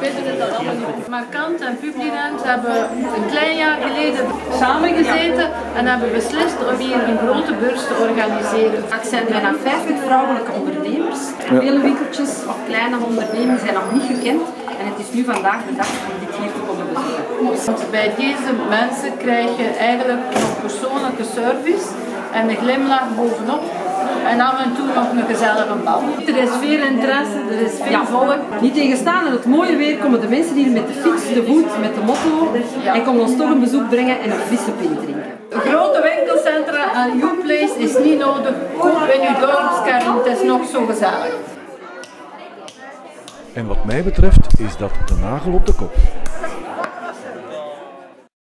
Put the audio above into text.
weten het dat allemaal niet. Markant en Publirent hebben een klein jaar geleden samengezeten en hebben beslist om hier een grote beurs te organiseren. Het zijn bijna 50 vrouwelijke ondernemers. Vele winkeltjes of kleine ondernemingen zijn nog niet gekend en het is nu vandaag de dag om dit hier te komen bezoeken. Want bij deze mensen krijg je eigenlijk nog persoonlijke service en een glimlach bovenop. En af en toe nog een gezellige bal. Er is veel interesse, er is veel volk. Niet tegenstaan het mooie weer komen de mensen hier met de fiets, de voet, met de motto en komen ons toch een bezoek brengen en een frisse pint drinken. Grote winkelcentra en YouPlace is niet nodig. Koop in uw dorpskern, het is nog zo gezellig. En wat mij betreft is dat de nagel op de kop.